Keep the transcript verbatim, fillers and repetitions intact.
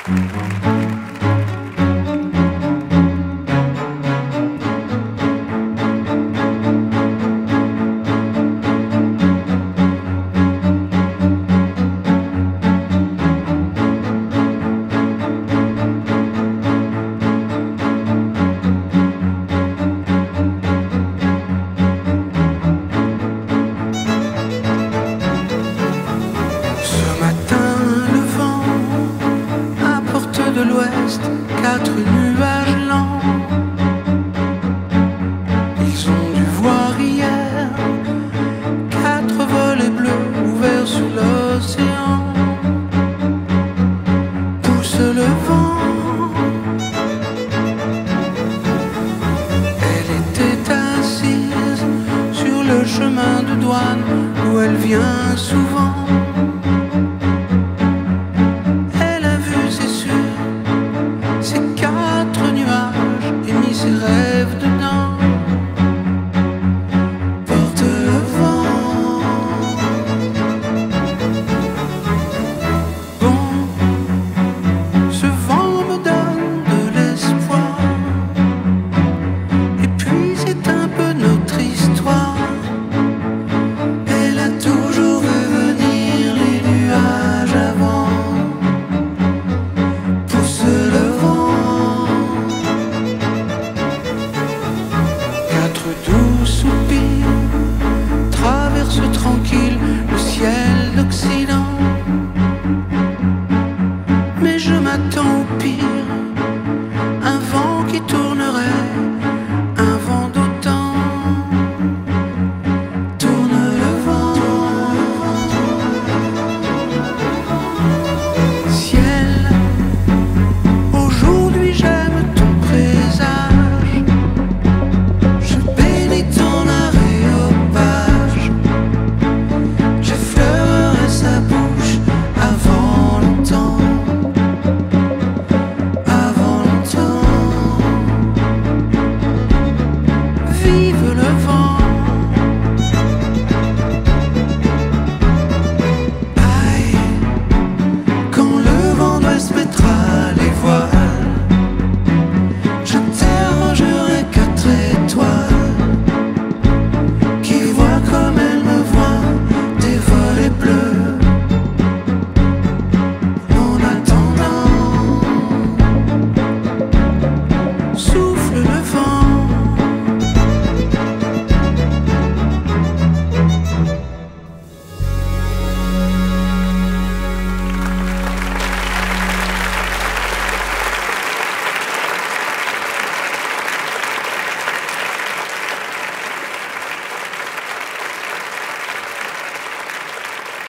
De l'ouest, quatre nuages lents. Ils ont dû voir hier quatre volets bleus ouverts sur l'océan. Pousse le vent. Elle était assise sur le chemin de douane où elle vient souvent. Ses rêves dedans. Porte le vent. Bon, ce vent me donne de l'espoir. Et puis c'est un peu notre histoire. Elle a toujours vu venir les nuages avant. Pousse le vent. Doux soupir traverse tranquille le ciel d'Occident. Mais je m'attends